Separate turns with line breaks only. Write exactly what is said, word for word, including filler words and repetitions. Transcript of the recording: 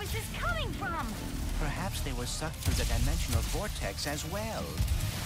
this coming from?
Perhaps they were sucked through the dimensional vortex as well.